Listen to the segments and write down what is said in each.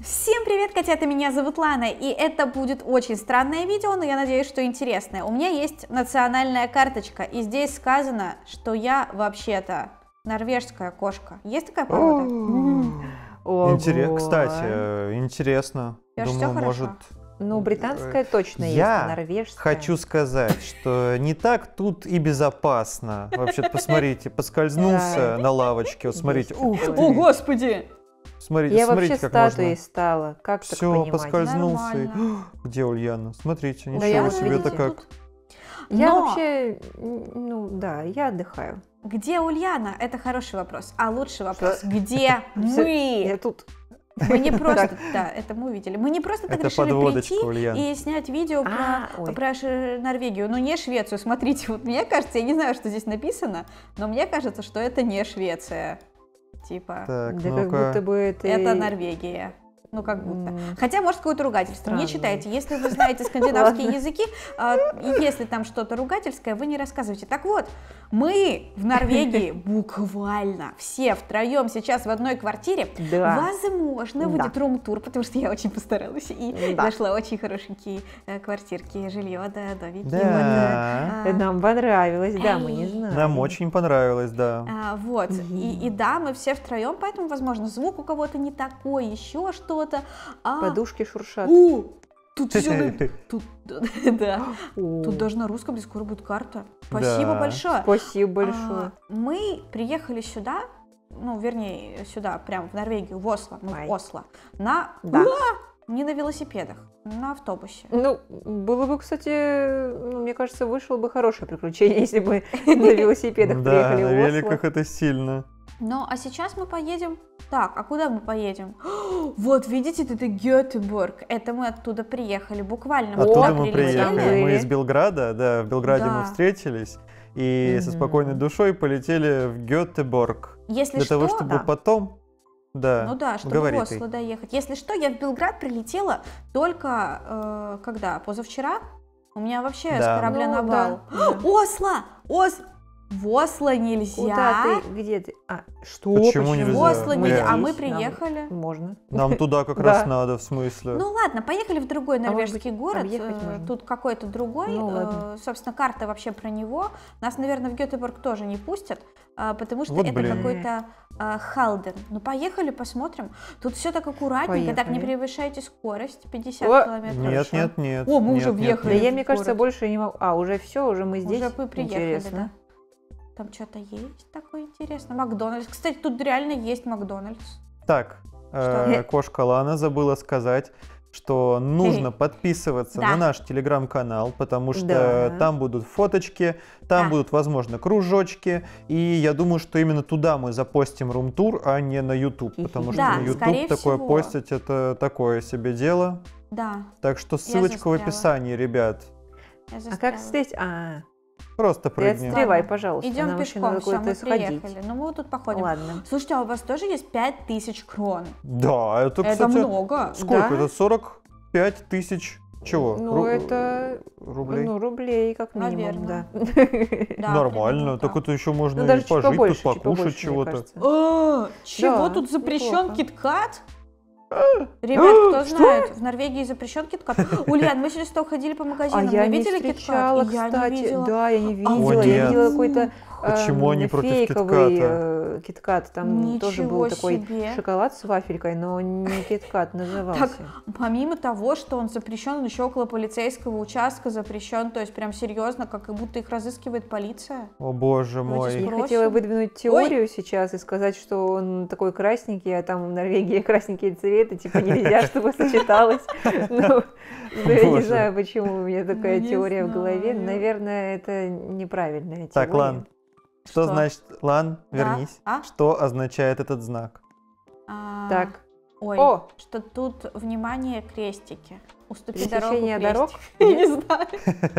Всем привет, котята, меня зовут Лана, и это будет очень странное видео, но я надеюсь, что интересное. У меня есть национальная карточка, и здесь сказано, что я вообще-то норвежская кошка. Есть такая порода? Кстати, интересно. Думаю, может... Ну, британская точно есть, норвежская. Хочу сказать, что не так тут и безопасно. Вообще-то, посмотрите, поскользнулся на лавочке, вот смотрите. О, господи! Смотрите, я смотрите, вообще как статуей можно. стала, как так Все, понимать? поскользнулся. Где Ульяна? Смотрите, Да ничего себе, это как. Я вообще, ну да, я отдыхаю. Где Ульяна? Это хороший вопрос. А лучший вопрос, где мы? Я тут. Мы не просто, да, это мы увидели. Мы не просто так решили прийти и снять видео про Норвегию, но не Швецию. Смотрите, вот мне кажется, я не знаю, что здесь написано, но мне кажется, что это не Швеция. Типа, так, да как будто бы это Норвегия. Ну, как будто. Хотя, может, какое-то ругательство. Не читайте. Если вы знаете скандинавские языки, и если там что-то ругательское, вы не рассказывайте. Так вот, мы в Норвегии буквально все втроем сейчас в одной квартире. Возможно, будет рум-тур, потому что я очень постаралась и нашла очень хорошенькие квартирки, жилье, да, домики. Да. Нам понравилось, да, мы не знаем. Нам очень понравилось, да. Вот, и да, мы все втроем, поэтому, возможно, звук у кого-то не такой, еще что-то. Подушки шуршат. Тут все, да. Тут даже на русском, скоро будет карта. Спасибо большое. Спасибо большое. Мы приехали сюда, ну, вернее, сюда, прям в Норвегию, в Осло, в Осло, не на велосипедах, на автобусе. Ну, было бы, кстати, мне кажется, вышло бы хорошее приключение, если бы на велосипедах приехали в Осло. Да, на великах это сильно. Ну, а сейчас мы поедем... Так, а куда мы поедем? Вот, видите, это Гетеборг. Это мы оттуда приехали, буквально. Оттуда мы приехали. Мы из Белграда, да, в Белграде мы встретились. И со спокойной душой полетели в Гетеборг. Если для того, чтобы потом... Да, ну да, чтобы в Осло доехать. Если что, я в Белград прилетела только, когда? Позавчера? У меня вообще с корабля на бал. Осло! В Осло нельзя. Куда ты? Где ты? Что? Почему нельзя? В Осло нельзя. А мы приехали. Можно. Нам туда как раз надо, в смысле. Ну ладно, поехали в другой норвежский город. Тут какой-то другой. Собственно, карта вообще про него. Нас, наверное, в Гетеборг тоже не пустят, потому что это какой-то Халден. Ну поехали, посмотрим. Тут все так аккуратненько. Так, не превышайте скорость. 50 километров. Нет. О, мы уже въехали. Я, мне кажется, больше не могу. Уже все, уже мы здесь. Уже мы приехали, да. Там что-то есть такое интересное. Макдональдс. Кстати, тут реально есть Макдональдс. Так, кошка Лана забыла сказать, что нужно подписываться на наш телеграм-канал, потому что там будут фоточки, там будут, возможно, кружочки. И я думаю, что именно туда мы запостим рум-тур, а не на YouTube. Потому что на YouTube такое постить — это такое себе дело. Да. Так что ссылочка в описании, ребят. А как здесь? Просто прыгни. Ты отстреливай, пожалуйста. Идем пешком, все, мы приехали. Ну, мы вот тут походим. Ладно. Слушайте, а у вас тоже есть 5000 крон? Да, это, кстати... Это много. Сколько? Это 45 тысяч чего? Ну, это... Рублей? Ну, рублей, как минимум, наверное. Да. Нормально. Так это еще можно даже и пожить, тут покушать чего-то. Чего? Тут запрещен киткат? Ребят, кто знает, в Норвегии запрещен киткат. Ульян, мы через 100 ходили по магазинам, вы видели киткат? Я не видела. Да, я не Нет. видела. Я видела какой-то Почему они против китката? Киткат. Там тоже был такой шоколад с вафелькой, но не киткат назывался. Так, помимо того, что он запрещен, он еще около полицейского участка запрещен, то есть прям серьезно, как будто их разыскивает полиция. О боже мой. Я хотела выдвинуть теорию сейчас и сказать, что он такой красненький, а там в Норвегии красненькие цветы, типа нельзя, чтобы сочеталось. Я не знаю, почему у меня такая теория в голове. Наверное, это неправильная теория. Так, Лан, что значит, Лан, вернись, что означает этот знак? Так. Ой, что тут, внимание, крестики. Уступи дорогу дорог? Я не знаю.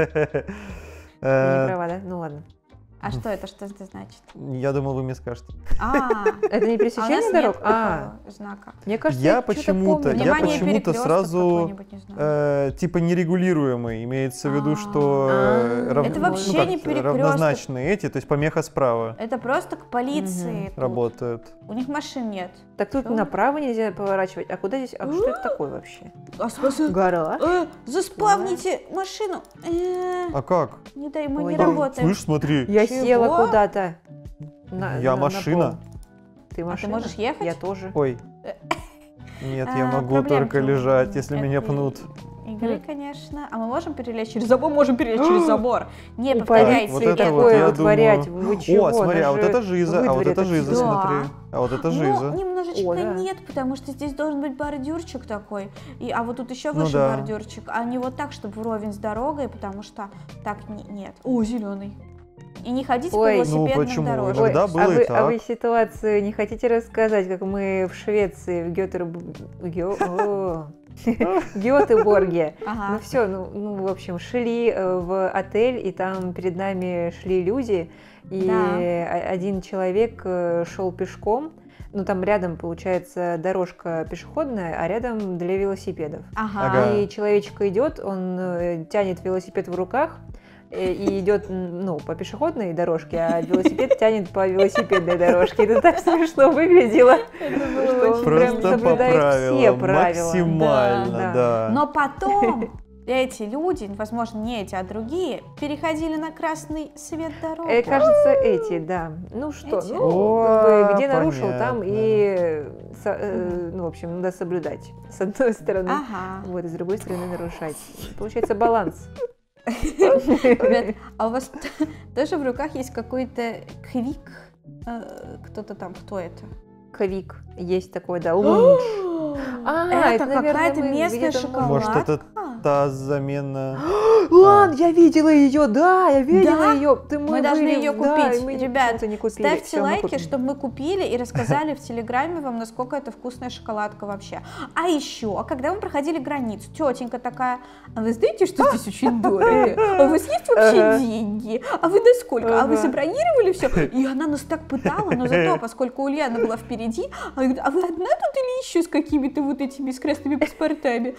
Не права, да? Ну ладно. А что это? Что это значит? Я думал, вы мне скажете. Это не пересечение дорог? Знака. Мне кажется, я почему-то сразу типа нерегулируемый, имеется в виду, что это вообще не перекресток. Равнозначные эти, то есть помеха справа. Это просто к полиции работают. У них машин нет. Так тут направо нельзя поворачивать. А куда здесь? А что это такое вообще? Гора. Заспавните машину. А как? Не дай, мы не работаем. Слышь, смотри. Я села куда-то. Я машина. Ты машина? Ты можешь ехать? Я тоже. Ой. Нет, я могу только лежать, если меня пнут. Игры, конечно. А мы можем перелезть через забор? Можем перелезть через забор. Не повторяйте. Вот это вот, я думаю... О, смотри, а вот это жиза, смотри. А вот это жиза. Ну, немножечко нет, потому что здесь должен быть бордюрчик такой. А вот тут еще выше бордюрчик. А не вот так, чтобы вровень с дорогой, потому что так нет. О, зеленый. И не ходите по велосипедным дорожкам. Иногда было и так. А вы ситуацию не хотите рассказать, как мы в Швеции, в Гетеборге. Ну все, ну в общем, шли в отель, и там перед нами шли люди, и один человек шел пешком. Ну, там рядом, получается, дорожка пешеходная, а рядом для велосипедов. И человечек идет, он тянет велосипед в руках, и идет, ну, по пешеходной дорожке, а велосипед тянет по велосипедной дорожке. Это так смешно выглядело. Просто по правилам, максимально, да. Но потом эти люди, возможно, не эти, а другие, переходили на красный свет дороги. Кажется, эти, да. Ну что, ну, где нарушил, там и, ну, в общем, надо соблюдать. С одной стороны, вот, и с другой стороны нарушать. Получается баланс. Ребят, а у вас тоже в руках есть какой-то квик? Кто-то там, кто это? Квик, есть такой, да, лунж. Это какая-то местная шоколадка. Может, это та замена... Ладно, я видела ее, да, я видела ее. Мы должны ее купить. Ребят, ставьте ставьте лайки, чтобы мы купили и рассказали в Телеграме вам, насколько это вкусная шоколадка вообще. А еще, когда мы проходили границу, тетенька такая: а вы знаете, что здесь очень дорого? А у вас есть вообще деньги? А вы до сколько? А вы забронировали все? И она нас так пытала, но зато, поскольку Ульяна была впереди, она говорит: а вы одна тут или еще с какими-то вот этими с красными паспортами?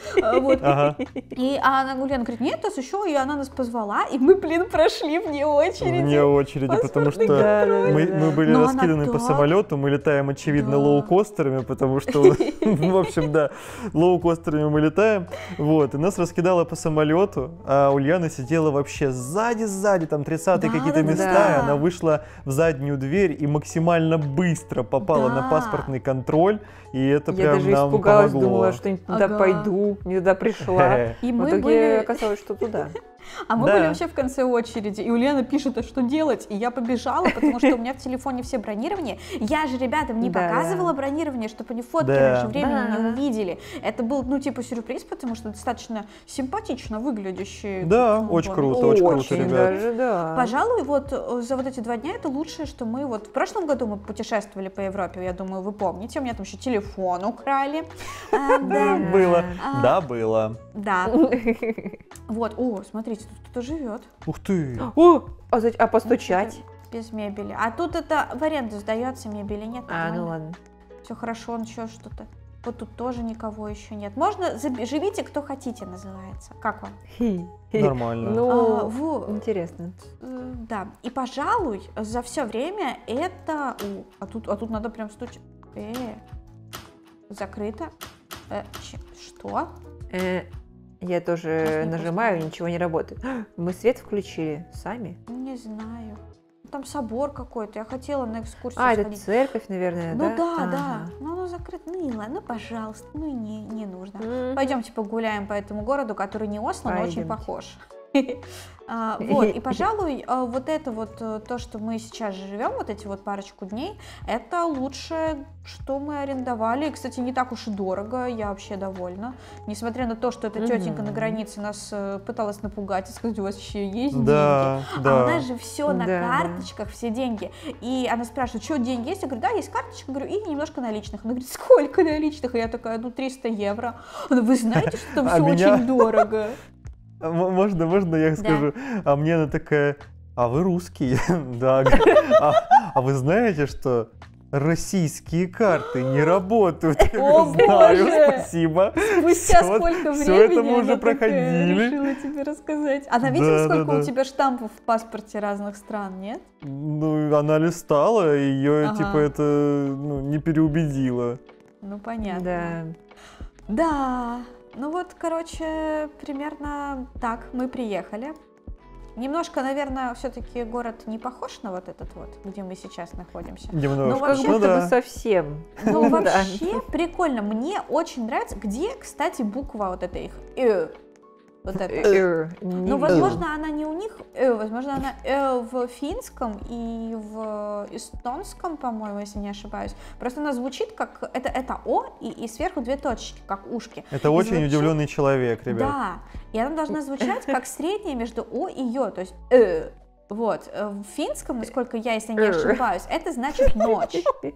И она, Ульяна говорит: нет, нас еще, и она нас позвала, и мы, блин, прошли вне очереди. Вне очереди, потому что мы были раскиданы по самолету, мы летаем, очевидно, лоукостерами, потому что, в общем, да, лоукостерами мы летаем, вот, и нас раскидало по самолету, а Ульяна сидела вообще сзади, там 30-е какие-то места, и она вышла в заднюю дверь и максимально быстро попала на паспортный контроль, и это прям нам помогло. Я даже испугалась, думала, что не туда пойду, не туда пришла. И в итоге оказалось, что туда. А мы были вообще в конце очереди, и Ульяна пишет: а что делать? И я побежала, потому что у меня в телефоне все бронирования. Я же ребятам не показывала бронирование, чтобы они фотки раньше времени не увидели. Это был, ну, типа сюрприз, потому что достаточно симпатично выглядящий. Да, очень круто, ребят. Даже, да. Пожалуй, вот за вот эти 2 дня это лучшее, что мы вот в прошлом году мы путешествовали по Европе, я думаю, вы помните, у меня там еще телефон украли. Было. Да, было. Да. Вот, о, смотрите, тут кто-то живет. Ух ты! А постучать? Без мебели. А тут это в аренду сдается, мебели нет. Ну ладно. Все хорошо, он еще что-то. Вот тут тоже никого еще нет. Можно, живите, кто хотите, называется. Как вам? Нормально. Ну, интересно. Да. И, пожалуй, за все время это... А тут надо прям стучать. Закрыто. Что? Я тоже нажимаю, ничего не работает. Мы свет включили сами? Не знаю. Там собор какой-то, я хотела на экскурсию сходить. Это церковь, наверное, да? Ну да. Ну оно закрыто. Ну и ладно, пожалуйста, ну и не нужно. Пойдемте погуляем по этому городу, который не Осло, но очень похож. Вот, и, пожалуй, вот это вот то, что мы сейчас живем, вот эти вот парочку дней, это лучшее, что мы арендовали. И, кстати, не так уж и дорого, я вообще довольна. Несмотря на то, что эта тетенька на границе нас пыталась напугать и сказать: у вас еще есть деньги. А у нас же все на карточках, все деньги. И она спрашивает: что, деньги есть? Я говорю: да, есть карточка. Говорю: и немножко наличных. Она говорит: сколько наличных? И я такая: ну, 300 евро. Она: вы знаете, что там все очень дорого? Можно я скажу? А мне она такая: а вы русские? Да. А вы знаете, что российские карты не работают. О, знаю, боже! спасибо. Спустя Всё- сколько всё времени это мы уже она такая проходили. решила тебе рассказать. Она видела, сколько Да-да-да. у тебя штампов в паспорте разных стран, нет? Ну, она листала, ее, Ага. типа, это не переубедило. Ну, понятно. Да. Да, ну вот, короче, примерно так мы приехали. Немножко, наверное, все-таки город не похож на вот этот вот, где мы сейчас находимся. Немножко. Как вообще- будто да. бы совсем. Ну, Да. вообще прикольно. Мне очень нравится, где, кстати, буква вот эта их вот это. Ну, возможно, она не у них, возможно, она в финском и в эстонском, по-моему, если не ошибаюсь. Просто она звучит как, это О, и сверху две точечки, как ушки. Это И очень звучит- удивленный человек, ребят. Да, и она должна звучать как среднее между О и Ё, то есть Вот, в финском, насколько я, если не ошибаюсь, это значит ночь.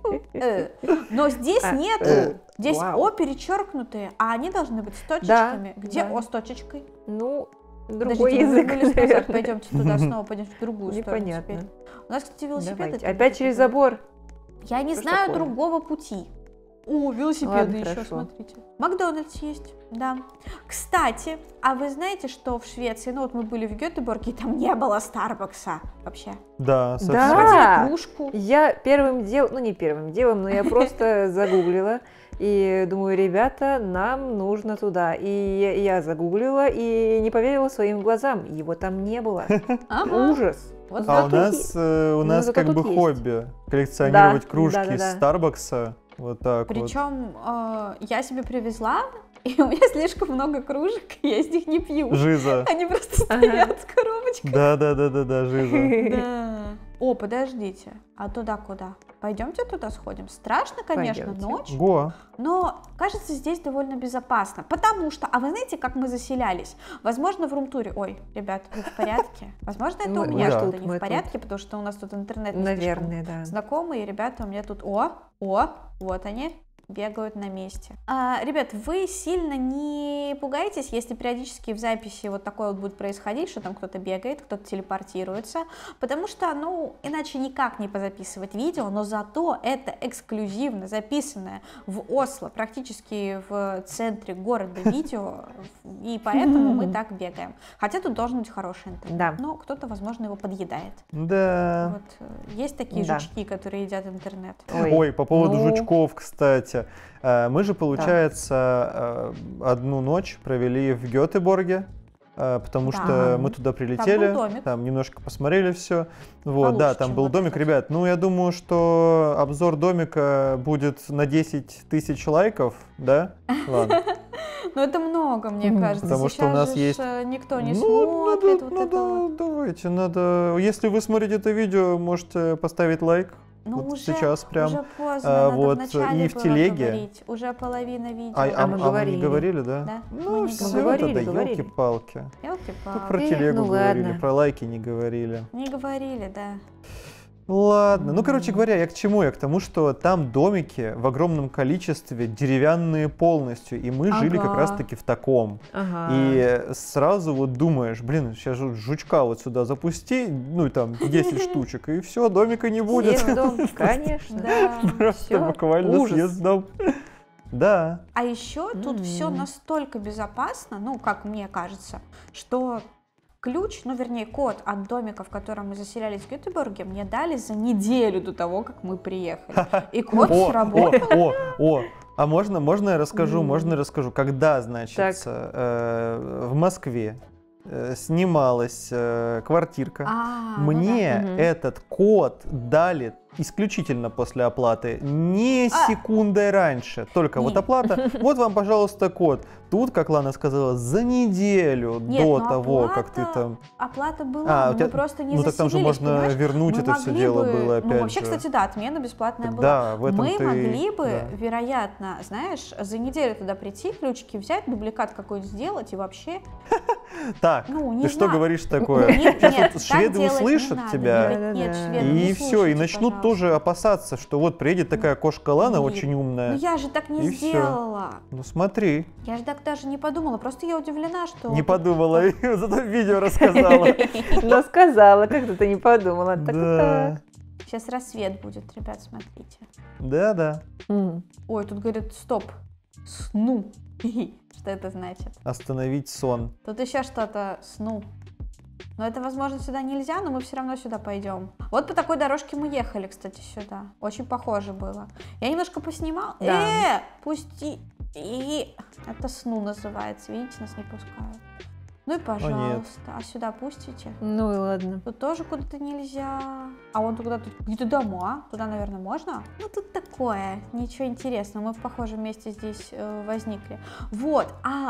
Но здесь нету. Здесь О перечеркнутые, а они должны быть с точечками. Где О с точечкой? Ну, другой Подождите, мы язык, вернулись назад, наверное. пойдемте туда снова, пойдемте в другую сторону Непонятно. теперь. У нас, кстати, велосипеды. Давайте. тут Опять где-то через были. забор. Я не Что знаю такое? другого пути. О, велосипеды Ладно, еще, хорошо. смотрите. Макдональдс есть, да. Кстати, а вы знаете, что в Швеции, ну вот мы были в Гетеборге, и там не было Старбакса вообще. Да, совсем. Да. Хотели кружку. Я первым делом, ну не первым делом, но я просто загуглила и думаю, ребята, нам нужно туда. И я загуглила и не поверила своим глазам, его там не было. Ага. Ужас. Вот А у зато нас зато как бы тут есть. хобби коллекционировать Да, кружки да-да-да. из Старбакса. Вот так вот. Причем я себе привезла, и у меня слишком много кружек, и я из них не пью. Жиза. Они просто стоят с коробочкой. Да, Жиза. Да. О, подождите, а туда куда? Пойдемте туда сходим. Страшно, конечно, Пойдемте. ночь, Го. но кажется, здесь довольно безопасно. Потому что, а вы знаете, как мы заселялись? Возможно, в румтуре. Ой, ребят, вы в порядке? Возможно, это у меня да. что-то не Мы в тут. порядке, потому что у нас тут интернет не слишком Наверное, да. знакомые, ребята у меня тут, вот они, бегают на месте. Ребят, вы сильно не пугаетесь, если периодически в записи вот такое вот будет происходить, что там кто-то бегает, кто-то телепортируется, потому что, ну, иначе никак не позаписывать видео, но зато это эксклюзивно записанное в Осло, практически в центре города видео, и поэтому мы так бегаем. Хотя тут должен быть хороший интернет, Да. но кто-то, возможно, его подъедает. Да. Вот, есть такие Да. жучки, которые едят интернет. Ой, по поводу ну, жучков, кстати. Мы же, получается, одну ночь провели в Гетеборге, потому Да. что мы туда прилетели, домик. там немножко посмотрели все. Вот, Получше, да, там чем был вот домик. этот. Ребят, ну я думаю, что обзор домика будет на 10 тысяч лайков, да? Ладно. Ну это много, мне кажется. Потому что Сейчас у нас же есть- никто не Ну, смотрит вот это вот. давайте, надо. Если вы смотрите это видео, можете поставить лайк. Ну вот уже, сейчас прям. уже поздно, надо вот, вначале и в было телеге. говорить. Уже половина видео. А мы мы говорили. не говорили, да? Да, мы Ну, не все, говорили, тогда говорили. елки-палки. Про Ёлки-палки. телегу ну говорили, ладно. про лайки не говорили. Не говорили, да. Ладно, ну, короче говоря, я к чему? Я к тому, что там домики в огромном количестве, деревянные полностью, и мы жили как Ага. раз-таки в таком. Ага. И сразу вот думаешь, блин, сейчас же жучка вот сюда запусти, ну, и там 10 штучек, и все, домика не будет. Съест дом, конечно. Да. Просто Всё. буквально Ужас. съест дом. Да. А еще тут все настолько безопасно, ну, как мне кажется, что ключ, ну, вернее, код от домика, в котором мы заселялись в Гетеборге, мне дали за неделю до того, как мы приехали. И код сработал. А можно я расскажу, когда, значит, в Москве снималась квартирка. Мне Мгм. этот код дали исключительно после оплаты, не секундой раньше, только вот Нет. оплата. Вот вам, пожалуйста, код. Тут, как Лана сказала, за неделю Нет, до ну того, как ты там... Оплата была, А, но у тебя- мы просто не ну так там же заселились, можно понимаешь? вернуть Мы это все могли дело бы- было опять Ну, вообще, же. кстати, да, отмена бесплатная была. Да, в этом Мы ты... могли бы, да. вероятно, знаешь, за неделю туда прийти, ключики взять, дубликат какой-то сделать и вообще... Так, Ну, не ты что знаю. говоришь такое? Нет, Сейчас нет, вот так шведы делать не услышат надо. тебя, Нет, нет, Да-да-да. шведы, не и все, и слушайте, начнут пожалуйста. тоже опасаться, что вот приедет такая кошка Лана, Нет. очень Ну умная. я же так не И всё. сделала. Ну смотри, Я же так даже не подумала. Просто я удивлена, что... не подумала, зато в видео рассказала. Но сказала, как-то ты не подумала. Так и Да. так. Сейчас рассвет будет, ребят, смотрите. Да. Ой, тут говорят, стоп, сну. Что это значит? Остановить сон. Тут еще что-то, сну. Но это, возможно, сюда нельзя, но мы все равно сюда пойдем. Вот по такой дорожке мы ехали, кстати, сюда. Очень похоже было. Я немножко поснимала. Да. Пусти. Это сну называется, видите, нас не пускают. Ну и пожалуйста, а сюда пустите? Ну и ладно. Тут тоже куда-то нельзя. А вон куда-то какие-то дома. Туда, наверное, можно? Ну тут такое, ничего интересного. Мы в похожем месте здесь возникли. Вот,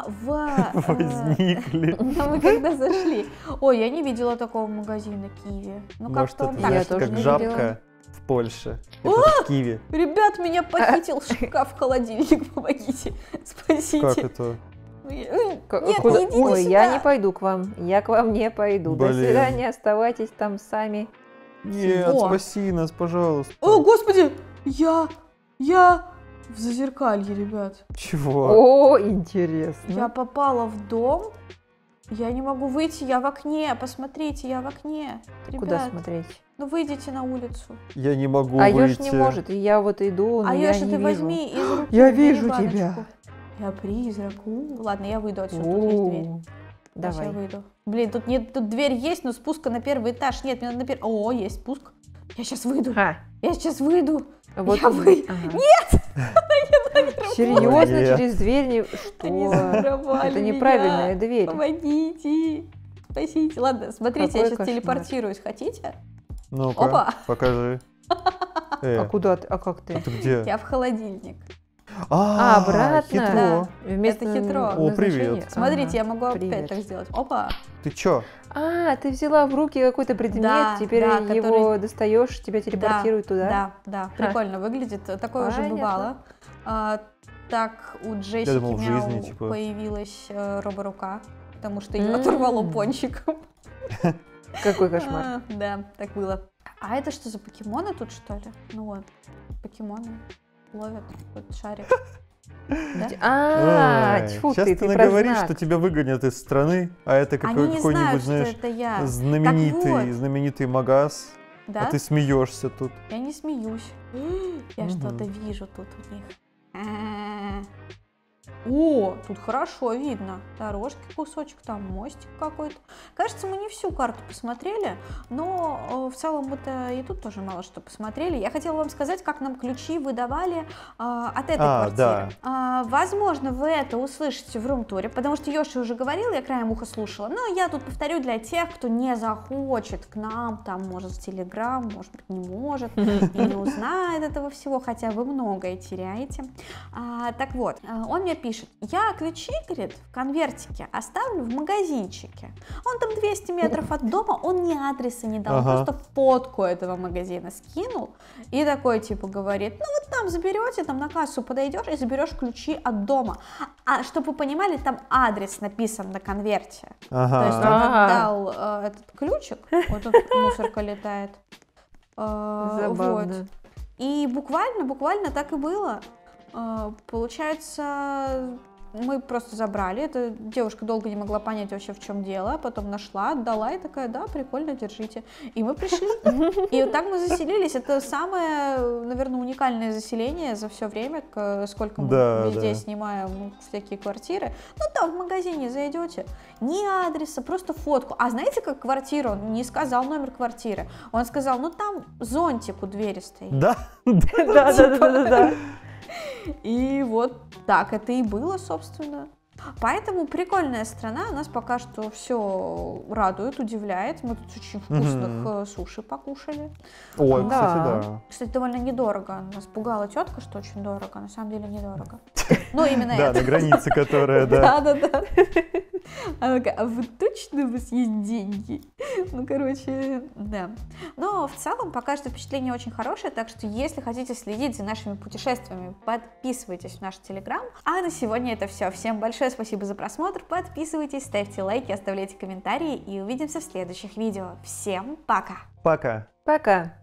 возникли. Мы когда зашли. Ой, я не видела такого магазина Киви. Ну как-то он так. Как жабка в Польше. Это в Киеве. Ребят, меня похитил шкаф-холодильник, помогите. Спасите. Как это? Нет, Куда? не идите Ой, сюда. я не пойду к вам. Я к вам не пойду. Блин. До свидания, оставайтесь там сами. Нет, О. спаси нас, пожалуйста. О, господи, я в зазеркалье, ребят. Чего? О, интересно. Я попала в дом. Я не могу выйти, я в окне. Посмотрите, я в окне. Ребят, Куда смотреть? ну выйдите на улицу. Я не могу А выйти. Ёж не может, и я вот иду, но А я Ёша, не ты вижу. возьми из руки. Я убери вижу баночку. тебя. Я призрак. Ладно, я выйду отсюда, тут есть дверь. Сейчас Давай. я выйду. Блин, тут дверь есть, но спуска на первый этаж нет. Мне надо на первый... О, есть спуск. Я сейчас выйду. Ха. Я сейчас выйду. Вот Я тут- вы- ага. Нет! Серьезно, Нет. через дверь не... Они Что? заворовали Это меня. неправильная дверь. Помогите. Спасите. Ладно, смотрите, Какой я сейчас кошмар. телепортируюсь. Хотите? Ну-ка, Опа. покажи. А куда ты? А как ты? Ты где? Я в холодильник. Обратно? Хитро. Вместо Это хитро. О, привет. назначения? Смотрите, я могу привет. опять так сделать. Опа. Ты чё? А, ты взяла в руки какой-то предмет, Да, теперь да, его который- достаешь, тебя телепортируют туда? Да. Прикольно выглядит. Такое уже Понятно. бывало. Так у Джессики думал, в Мяу жизни, типа. появилась роборука, потому что ее оторвало пончиком. Какой кошмар. Да, так было. А это что за покемоны тут, что ли? Ну вот, покемоны ловят вот шарик. Да? Ой, Тьфу сейчас ты ты про наговоришь, знак. что тебя выгонят из страны, а это Они не знают, какой-нибудь, что знаешь, это я. знаменитый магаз, Да? а ты смеешься тут. Я не смеюсь. Я Мгм. что-то вижу тут у них. О, тут хорошо видно. Дорожки кусочек, там мостик какой-то. Кажется, мы не всю карту посмотрели, но в целом мы-то и тут тоже мало что посмотрели. Я хотела вам сказать, как нам ключи выдавали от этой квартиры. Да. Возможно, вы это услышите в рум-туре, потому что Ёша уже говорил, я краем уха слушала. Но я тут повторю для тех, кто не захочет к нам, там, может, в Телеграм, может быть, не может, и не узнает этого всего, хотя вы многое теряете. Так вот, он мне пишет, я ключи, говорит, в конвертике оставлю в магазинчике. Он там 200 метров от дома, он ни адреса не дал, он просто фотку этого магазина скинул и такой, типа, говорит, ну вот там заберете, там на кассу подойдешь и заберешь ключи от дома. А чтобы вы понимали, там адрес написан на конверте. То есть он отдал этот ключик, вот тут мусорка летает. Забавно. Вот. И буквально так и было. Получается, мы просто забрали. Эта девушка долго не могла понять вообще, в чем дело. Потом нашла, отдала и такая, да, прикольно, держите. И мы пришли. И вот так мы заселились. Это самое, наверное, уникальное заселение за все время, сколько мы везде снимаем всякие квартиры. Ну, там в магазине зайдете, ни адреса, просто фотку. А знаете, как квартира? Он не сказал номер квартиры. Он сказал, ну, там зонтик у двери стоит. Да? Да. И вот так это и было, собственно. Поэтому прикольная страна, нас пока что все радует, удивляет. Мы тут очень вкусных суши покушали. Ой, кстати, да. Кстати, довольно недорого. Нас пугала тетка, что очень дорого, на самом деле недорого. Ну, именно Да, это. на границе, которая, да. Да. Она такая, а вы точно, у вас есть деньги? Ну, короче, да. Но в целом пока что впечатление очень хорошее, так что если хотите следить за нашими путешествиями, подписывайтесь в наш Телеграм. А на сегодня это все. Всем большое спасибо за просмотр, подписывайтесь, ставьте лайки, оставляйте комментарии и увидимся в следующих видео. Всем пока! Пока. Пока.